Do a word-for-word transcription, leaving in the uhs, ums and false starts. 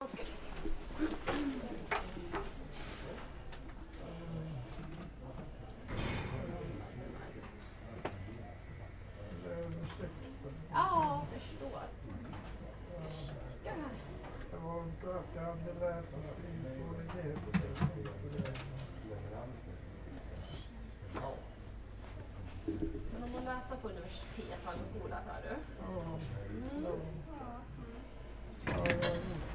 Ska vi se. Ja, förstår. Jag ska kika här. Det var inte att jag hade läs- och skrivsvårigheter. Men om man läser på universitet, högskola, sa du? Ja. Mm. Ja. Ja, jag har gjort